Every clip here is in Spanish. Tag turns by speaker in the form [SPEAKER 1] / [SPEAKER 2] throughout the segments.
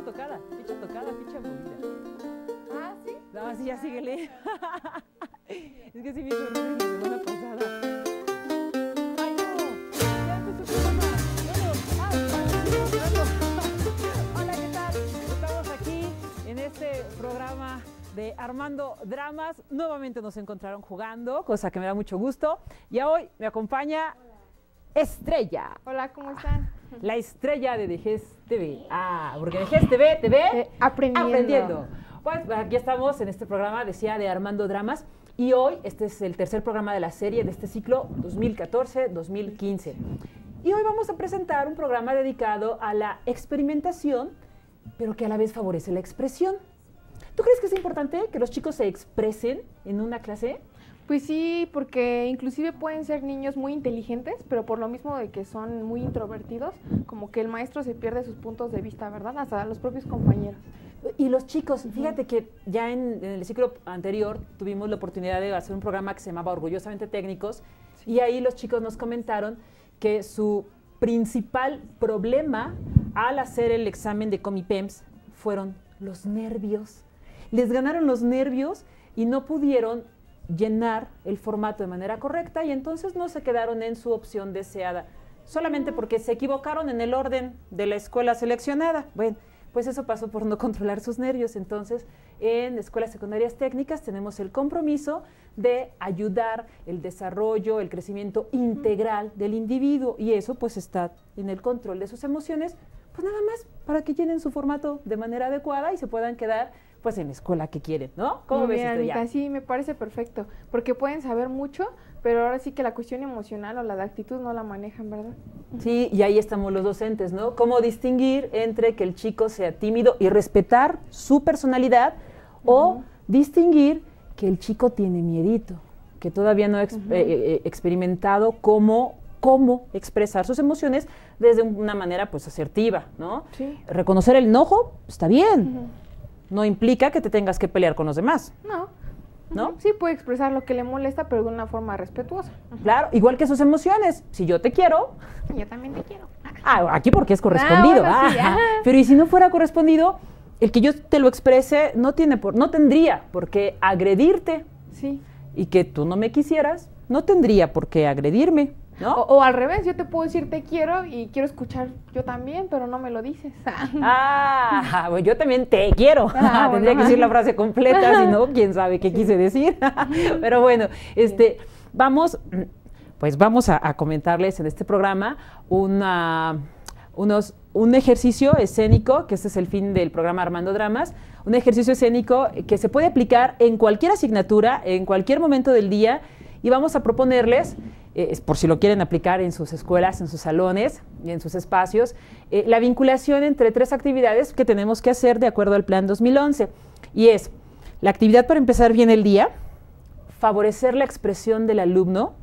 [SPEAKER 1] ficha movida.
[SPEAKER 2] Ah, ¿sí?
[SPEAKER 1] No, sí, ya síguele. Es que sí me hizo error la semana pasada. ¡Ay, no! ¡Ya empezó el programa! Hola, ¿qué tal? Estamos aquí en este programa de Armando Dramas. Nuevamente nos encontraron jugando, cosa que me da mucho gusto. Y hoy me acompaña Estrella.
[SPEAKER 2] Hola, ¿cómo están?
[SPEAKER 1] La estrella de Dejez TV. Ah, porque Dejez TV te ve
[SPEAKER 2] aprendiendo.
[SPEAKER 1] Pues aquí estamos en este programa, decía, de Armando Dramas. Y hoy, este es el tercer programa de la serie de este ciclo 2014-2015. Y hoy vamos a presentar un programa dedicado a la experimentación, pero que a la vez favorece la expresión. ¿Tú crees que es importante que los chicos se expresen en una clase?
[SPEAKER 2] Pues sí, porque inclusive pueden ser niños muy inteligentes, pero por lo mismo de que son muy introvertidos, como que el maestro se pierde sus puntos de vista, ¿verdad? Hasta los propios compañeros.
[SPEAKER 1] Y los chicos, fíjate que ya en el ciclo anterior tuvimos la oportunidad de hacer un programa que se llamaba Orgullosamente Técnicos, y ahí los chicos nos comentaron que su principal problema al hacer el examen de Comipems fueron los nervios. Les ganaron los nervios y no pudieron llenar el formato de manera correcta y entonces no se quedaron en su opción deseada, solamente porque se equivocaron en el orden de la escuela seleccionada. Bueno, pues eso pasó por no controlar sus nervios. Entonces, en escuelas secundarias técnicas tenemos el compromiso de ayudar el desarrollo, el crecimiento integral del individuo, y eso pues está en el control de sus emociones, pues nada más para que llenen su formato de manera adecuada y se puedan quedar pues en la escuela que quieren, ¿no? ¿Cómo ves, Estrella?
[SPEAKER 2] Anita, sí, me parece perfecto, porque pueden saber mucho, pero ahora sí que la cuestión emocional o la de actitud no la manejan, ¿verdad?
[SPEAKER 1] Sí, y ahí estamos los docentes, ¿no? Cómo distinguir entre que el chico sea tímido y respetar su personalidad, o distinguir que el chico tiene miedito, que todavía no ha experimentado cómo expresar sus emociones desde una manera pues asertiva, ¿no?
[SPEAKER 2] Sí.
[SPEAKER 1] Reconocer el enojo está bien. No implica que te tengas que pelear con los demás. ¿No?
[SPEAKER 2] Sí, puede expresar lo que le molesta, pero de una forma respetuosa.
[SPEAKER 1] Claro, igual que sus emociones. Si yo te quiero...
[SPEAKER 2] Yo también te quiero.
[SPEAKER 1] Aquí porque es correspondido.
[SPEAKER 2] Bueno, sí,
[SPEAKER 1] pero y si no fuera correspondido, el que yo te lo exprese no tendría por qué agredirte.
[SPEAKER 2] Sí.
[SPEAKER 1] Y que tú no me quisieras, no tendría por qué agredirme, ¿no?
[SPEAKER 2] O al revés, yo te puedo decir te quiero y quiero escuchar yo también, pero no me lo dices.
[SPEAKER 1] Bueno, yo también te quiero. Tendría que decir la frase completa, si no, quién sabe qué quise decir. Pero bueno, vamos a comentarles en este programa un ejercicio escénico, que este es el fin del programa Armando Dramas, un ejercicio escénico que se puede aplicar en cualquier asignatura, en cualquier momento del día, y vamos a proponerles, por si lo quieren aplicar en sus escuelas, en sus salones y en sus espacios, la vinculación entre tres actividades que tenemos que hacer de acuerdo al Plan 2011. Y es la actividad para empezar bien el día, favorecer la expresión del alumno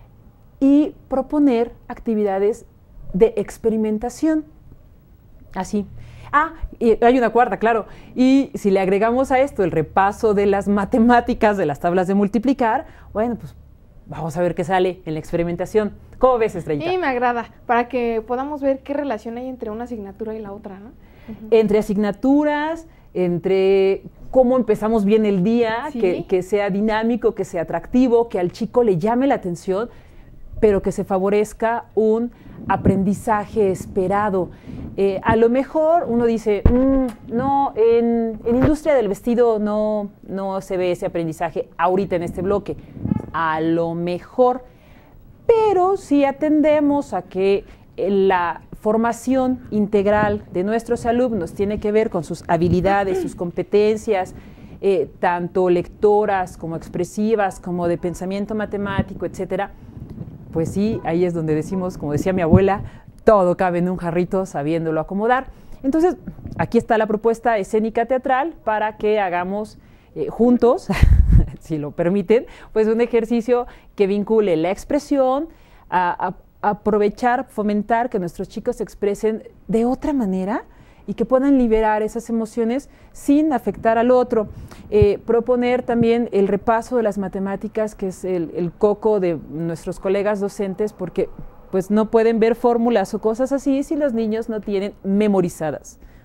[SPEAKER 1] y proponer actividades de experimentación. Así. Y hay una cuarta, claro. Y si le agregamos a esto el repaso de las matemáticas, de las tablas de multiplicar, bueno, pues vamos a ver qué sale en la experimentación. ¿Cómo ves, Estrellita?
[SPEAKER 2] Sí, me agrada, para que podamos ver qué relación hay entre una asignatura y la otra, ¿no?
[SPEAKER 1] Entre asignaturas, entre cómo empezamos bien el día,
[SPEAKER 2] ¿sí?
[SPEAKER 1] que sea dinámico, que sea atractivo, que al chico le llame la atención, pero que se favorezca un aprendizaje esperado. A lo mejor uno dice, no, en industria del vestido no se ve ese aprendizaje ahorita en este bloque. A lo mejor, pero si atendemos a que la formación integral de nuestros alumnos tiene que ver con sus habilidades, sus competencias, tanto lectoras como expresivas, como de pensamiento matemático, etcétera, pues sí, ahí es donde decimos, como decía mi abuela, todo cabe en un jarrito sabiéndolo acomodar. Entonces, aquí está la propuesta escénica teatral para que hagamos juntos, si lo permiten, pues un ejercicio que vincule la expresión, a aprovechar, fomentar que nuestros chicos se expresen de otra manera y que puedan liberar esas emociones sin afectar al otro. Proponer también el repaso de las matemáticas, que es el coco de nuestros colegas docentes, porque pues no pueden ver fórmulas o cosas así si los niños no tienen memorizadas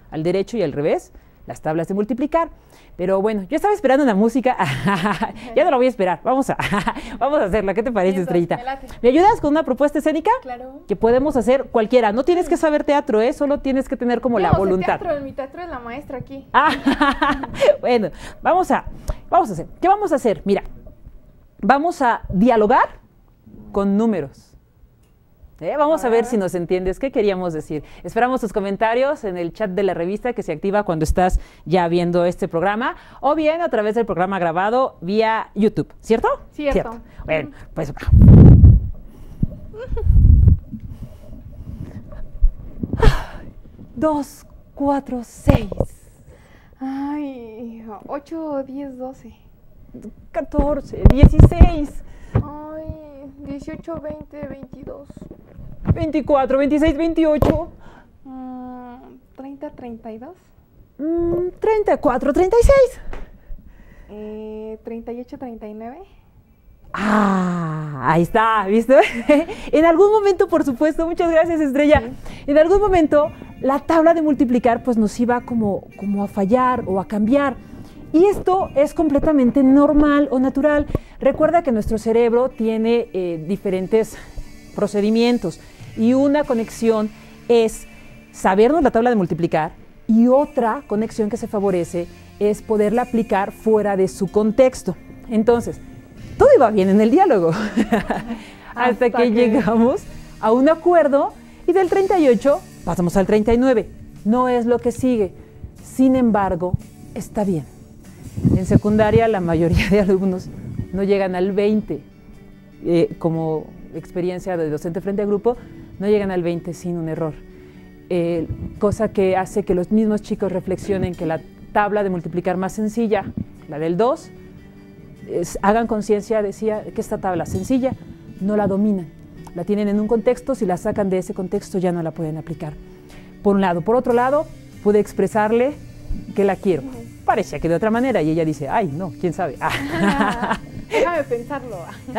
[SPEAKER 1] al derecho y al revés, las tablas de multiplicar. Pero bueno, yo estaba esperando una música. Ya no la voy a esperar. Vamos a hacerla. ¿Qué te parece, Estrellita? ¿Me ayudas con una propuesta escénica?
[SPEAKER 2] Claro.
[SPEAKER 1] Que podemos hacer cualquiera. No tienes que saber teatro, ¿eh? Solo tienes que tener como la voluntad.
[SPEAKER 2] Teatro, en mi teatro es la maestra aquí.
[SPEAKER 1] Bueno, vamos a hacer. ¿Qué vamos a hacer? Mira, vamos a dialogar con números. Vamos a ver si nos entiendes qué queríamos decir. Esperamos tus comentarios en el chat de la revista que se activa cuando estás ya viendo este programa o bien a través del programa grabado vía YouTube, ¿cierto?
[SPEAKER 2] Cierto.
[SPEAKER 1] Bueno, pues va. 2, 4, 6.
[SPEAKER 2] Ay, 8, 10, 12.
[SPEAKER 1] 14, 16.
[SPEAKER 2] Ay, 18, 20, 22.
[SPEAKER 1] 24, 26, 28.
[SPEAKER 2] 30, 32.
[SPEAKER 1] 34, 36.
[SPEAKER 2] 38, 39.
[SPEAKER 1] Ahí está, ¿viste? En algún momento, por supuesto, muchas gracias, Estrella. Sí. En algún momento, la tabla de multiplicar pues nos iba como a fallar o a cambiar. Y esto es completamente normal o natural. Recuerda que nuestro cerebro tiene diferentes procedimientos y una conexión es sabernos la tabla de multiplicar y otra conexión que se favorece es poderla aplicar fuera de su contexto. Entonces, todo iba bien en el diálogo hasta que llegamos a un acuerdo y del 38 pasamos al 39. No es lo que sigue. Sin embargo, está bien. En secundaria la mayoría de alumnos no llegan al 20. Como experiencia de docente frente a grupo, no llegan al 20 sin un error. Cosa que hace que los mismos chicos reflexionen que la tabla de multiplicar más sencilla, la del 2, hagan conciencia, decía, que esta tabla sencilla no la dominan. La tienen en un contexto, si la sacan de ese contexto ya no la pueden aplicar. Por un lado. Por otro lado, pude expresarle que la quiero. Parecía que de otra manera y ella dice, ay, no, quién sabe.
[SPEAKER 2] Déjame pensarlo.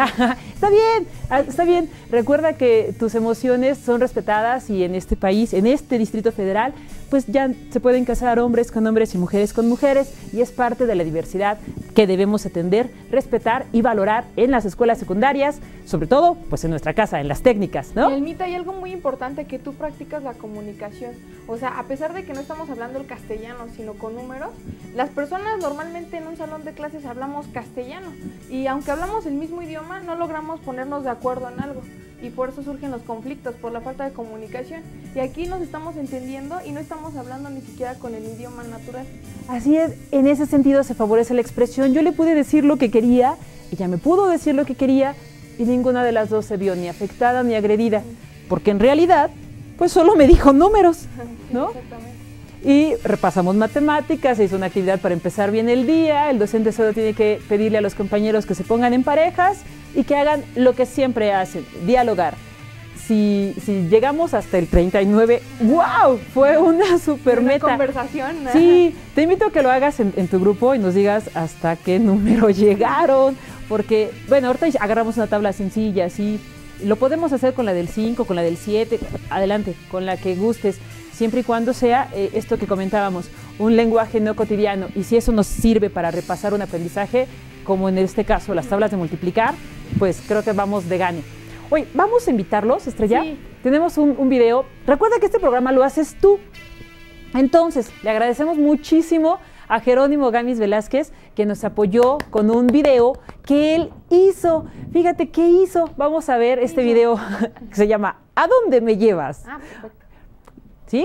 [SPEAKER 1] Está bien. Recuerda que tus emociones son respetadas y en este país, en este Distrito Federal, pues ya se pueden casar hombres con hombres y mujeres con mujeres y es parte de la diversidad que debemos atender, respetar y valorar en las escuelas secundarias, sobre todo pues en nuestra casa, en las técnicas, ¿no?
[SPEAKER 2] Y Elmita, hay algo muy importante, que tú practicas la comunicación. O sea, a pesar de que no estamos hablando el castellano, sino con números, las personas normalmente en un salón de clases hablamos castellano y aunque hablamos el mismo idioma, no logramos ponernos de acuerdo en algo y por eso surgen los conflictos, por la falta de comunicación. Y aquí nos estamos entendiendo y no estamos hablando ni siquiera con el idioma natural.
[SPEAKER 1] Así es, en ese sentido se favorece la expresión. Yo le pude decir lo que quería, ella me pudo decir lo que quería y ninguna de las dos se vio ni afectada ni agredida, porque en realidad, pues solo me dijo números, ¿no?
[SPEAKER 2] Exactamente.
[SPEAKER 1] Y repasamos matemáticas, se hizo una actividad para empezar bien el día, el docente solo tiene que pedirle a los compañeros que se pongan en parejas y que hagan lo que siempre hacen, dialogar. Si llegamos hasta el 39, ¡wow! Fue una super meta.
[SPEAKER 2] Una conversación.
[SPEAKER 1] Sí, te invito a que lo hagas en tu grupo y nos digas hasta qué número llegaron, porque, bueno, ahorita agarramos una tabla sencilla, así, lo podemos hacer con la del 5, con la del 7, adelante, con la que gustes, siempre y cuando sea esto que comentábamos, un lenguaje no cotidiano, y si eso nos sirve para repasar un aprendizaje, como en este caso las tablas de multiplicar, pues creo que vamos de gane. Oye, vamos a invitarlos, Estrella.
[SPEAKER 2] Sí.
[SPEAKER 1] Tenemos un video. Recuerda que este programa lo haces tú. Entonces, le agradecemos muchísimo a Jerónimo Gamis Velázquez, que nos apoyó con un video que él hizo. Fíjate qué hizo. Vamos a ver este video que se llama ¿A dónde me llevas?
[SPEAKER 2] Perfecto.
[SPEAKER 1] ¿Sí?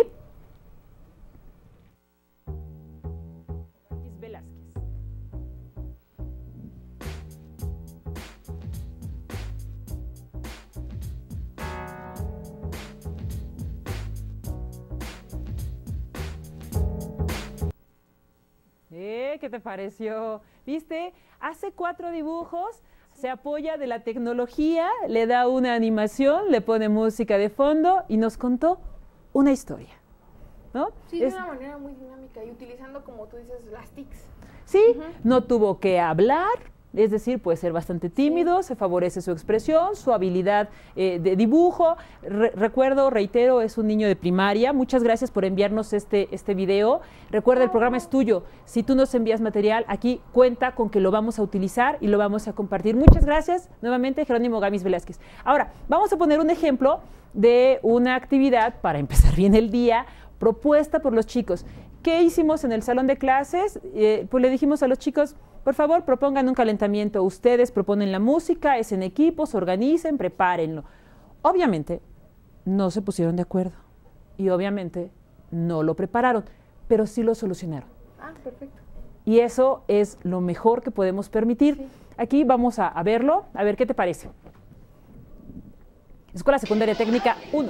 [SPEAKER 1] ¿Qué te pareció? ¿Viste? Hace 4 dibujos, se apoya de la tecnología, le da una animación, le pone música de fondo y nos contó una historia, ¿no?
[SPEAKER 2] Sí, de una manera muy dinámica y utilizando, como tú dices, las TICs.
[SPEAKER 1] Sí, no tuvo que hablar, es decir, puede ser bastante tímido, se favorece su expresión, su habilidad de dibujo. Reitero, es un niño de primaria. Muchas gracias por enviarnos este video. Recuerda, el programa es tuyo. Si tú nos envías material, aquí cuenta con que lo vamos a utilizar y lo vamos a compartir. Muchas gracias nuevamente, Jerónimo Gamis Velázquez. Ahora, vamos a poner un ejemplo de una actividad para empezar bien el día, propuesta por los chicos. ¿Qué hicimos en el salón de clases? Pues le dijimos a los chicos, por favor, propongan un calentamiento. Ustedes proponen la música, es en equipo, se organicen, prepárenlo. Obviamente, no se pusieron de acuerdo y obviamente no lo prepararon, pero sí lo solucionaron.
[SPEAKER 2] Ah, perfecto.
[SPEAKER 1] Y eso es lo mejor que podemos permitir. Sí. Aquí vamos a verlo, a ver qué te parece. Escuela Secundaria Técnica 1.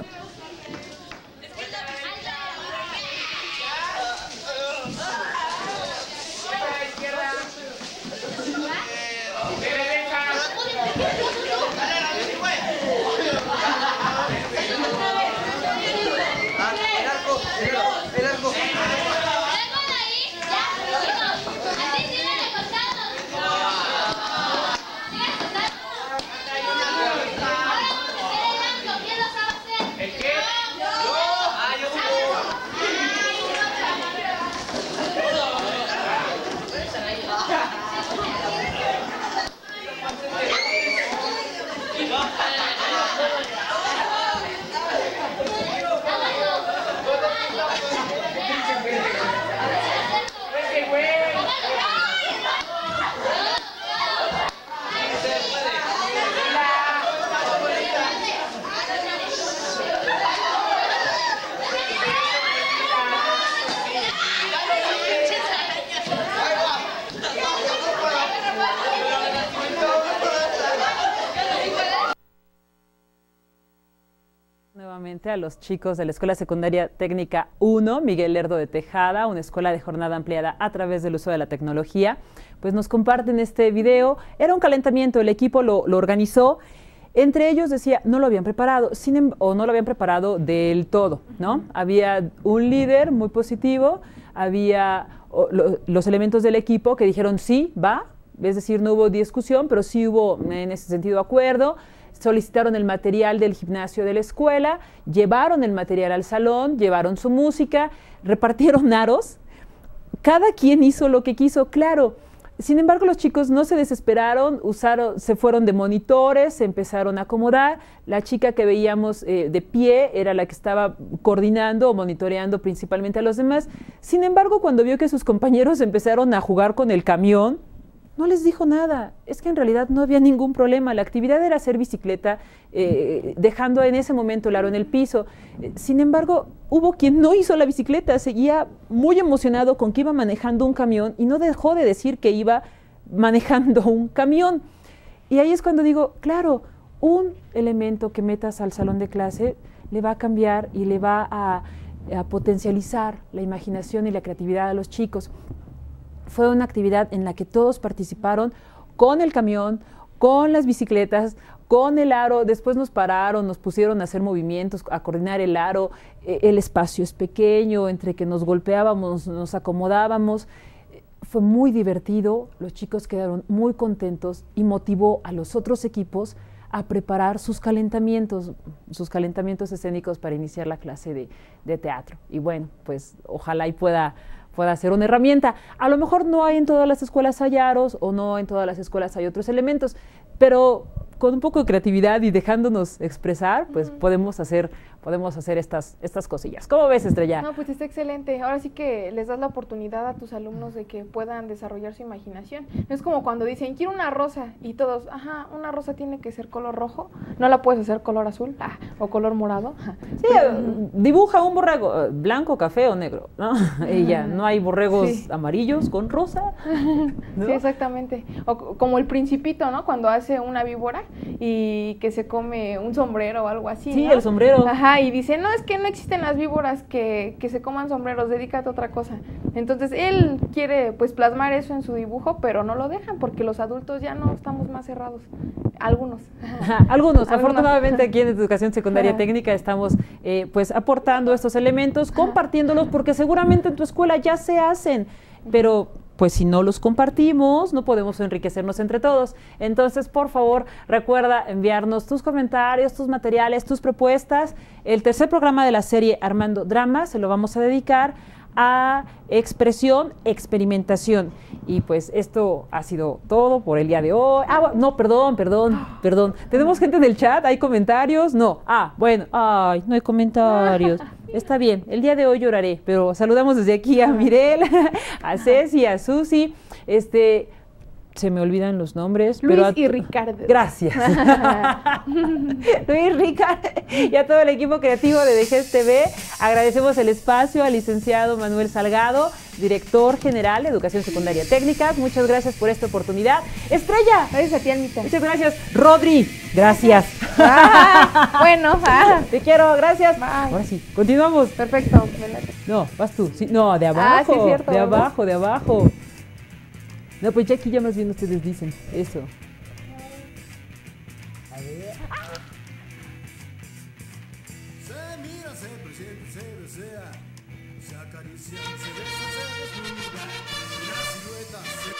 [SPEAKER 1] A los chicos de la Escuela Secundaria Técnica 1, Miguel Lerdo de Tejada, una escuela de jornada ampliada a través del uso de la tecnología, pues nos comparten este video. Era un calentamiento, el equipo lo organizó. Entre ellos decía, no lo habían preparado, o no lo habían preparado del todo, ¿no? Había un líder muy positivo, había los elementos del equipo que dijeron sí, va, es decir, no hubo discusión, pero sí hubo en ese sentido acuerdo. Solicitaron el material del gimnasio de la escuela, llevaron el material al salón, llevaron su música, repartieron aros, cada quien hizo lo que quiso, claro. Sin embargo, los chicos no se desesperaron, se fueron de monitores, se empezaron a acomodar. La chica que veíamos de pie era la que estaba coordinando o monitoreando principalmente a los demás. Sin embargo, cuando vio que sus compañeros empezaron a jugar con el camión, no les dijo nada. Es que en realidad no había ningún problema. La actividad era hacer bicicleta, dejando en ese momento el aro en el piso. Sin embargo, hubo quien no hizo la bicicleta, seguía muy emocionado con que iba manejando un camión y no dejó de decir que iba manejando un camión. Y ahí es cuando digo, claro, un elemento que metas al salón de clase le va a cambiar y le va a potencializar la imaginación y la creatividad a los chicos. Fue una actividad en la que todos participaron con el camión, con las bicicletas, con el aro. Después nos pararon, nos pusieron a hacer movimientos, a coordinar el aro. El espacio es pequeño, entre que nos golpeábamos, nos acomodábamos. Fue muy divertido, los chicos quedaron muy contentos y motivó a los otros equipos a preparar sus calentamientos escénicos para iniciar la clase de teatro. Y bueno, pues ojalá y pueda ser una herramienta. A lo mejor no hay en todas las escuelas hay aros o no en todas las escuelas hay otros elementos, pero con un poco de creatividad y dejándonos expresar, pues podemos hacer estas cosillas. ¿Cómo ves, Estrella?
[SPEAKER 2] No, pues está excelente. Ahora sí que les das la oportunidad a tus alumnos de que puedan desarrollar su imaginación. Es como cuando dicen, quiero una rosa, y todos, ajá, una rosa tiene que ser color rojo, no la puedes hacer color azul, o color morado.
[SPEAKER 1] Sí, dibuja un borrego, blanco, café o negro, ¿no? Y ya, no hay borregos amarillos con rosa, ¿no?
[SPEAKER 2] Sí, exactamente. O como el Principito, ¿no? Cuando hace una víbora y que se come un sombrero o algo así,
[SPEAKER 1] sí,
[SPEAKER 2] ¿no?
[SPEAKER 1] El sombrero.
[SPEAKER 2] Ajá, y dice, no, es que no existen las víboras que se coman sombreros, dedícate a otra cosa. Entonces, él quiere, pues, plasmar eso en su dibujo, pero no lo dejan porque los adultos ya no estamos más cerrados. Algunos.
[SPEAKER 1] Ajá, algunos. Afortunadamente, aquí en Educación Secundaria Técnica estamos, pues, aportando estos elementos, compartiéndolos, porque seguramente en tu escuela ya se hacen, pero pues si no los compartimos, no podemos enriquecernos entre todos. Entonces, por favor, recuerda enviarnos tus comentarios, tus materiales, tus propuestas. El tercer programa de la serie Armando Drama se lo vamos a dedicar a expresión, experimentación. Y pues esto ha sido todo por el día de hoy. No, perdón. ¿Tenemos gente en el chat? ¿Hay comentarios? No. Bueno. Ay, no hay comentarios. Está bien, el día de hoy lloraré, pero saludamos desde aquí a Mirel, a Ceci, a Susi. Se me olvidan los nombres.
[SPEAKER 2] Luis
[SPEAKER 1] pero
[SPEAKER 2] y Ricardo.
[SPEAKER 1] Gracias. Luis, Ricardo y a todo el equipo creativo de Vejez TV. Agradecemos el espacio al licenciado Manuel Salgado, director general de Educación Secundaria Técnicas. Muchas gracias por esta oportunidad. Estrella.
[SPEAKER 2] Gracias a ti, Almita.
[SPEAKER 1] Muchas gracias. Rodri, gracias.
[SPEAKER 2] Bueno,
[SPEAKER 1] te quiero, gracias.
[SPEAKER 2] Bye.
[SPEAKER 1] Ahora sí, continuamos.
[SPEAKER 2] Perfecto.
[SPEAKER 1] No, vas tú. Sí, no, de abajo.
[SPEAKER 2] Sí, cierto,
[SPEAKER 1] de abajo, de abajo. No, pues ya aquí ya más bien ustedes dicen eso. A ver.
[SPEAKER 3] Se mira, se presiente, se desea, se acaricia, se besa, se desnuda, la silueta se